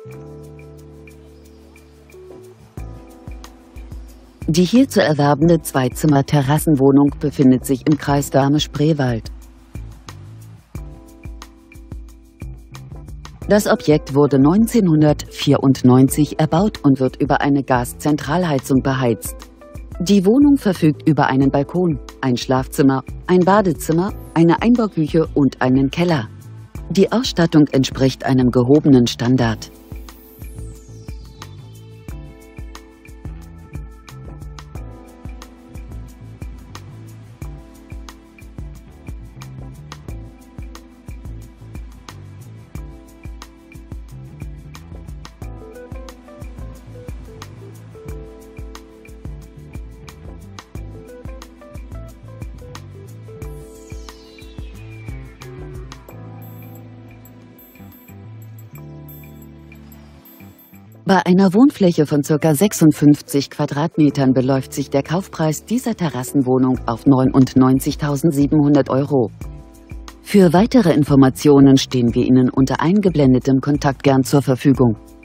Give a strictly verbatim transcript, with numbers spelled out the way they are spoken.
Die hier zu erwerbende Zweizimmer-Terrassenwohnung befindet sich im Kreis Dahme-Spreewald. Das Objekt wurde neunzehnhundertvierundneunzig erbaut und wird über eine Gaszentralheizung beheizt. Die Wohnung verfügt über einen Balkon, ein Schlafzimmer, ein Badezimmer, eine Einbauküche und einen Keller. Die Ausstattung entspricht einem gehobenen Standard. Bei einer Wohnfläche von ca. sechsundfünfzig Quadratmetern beläuft sich der Kaufpreis dieser Terrassenwohnung auf neunundneunzigtausendsiebenhundert Euro. Für weitere Informationen stehen wir Ihnen unter eingeblendetem Kontakt gern zur Verfügung.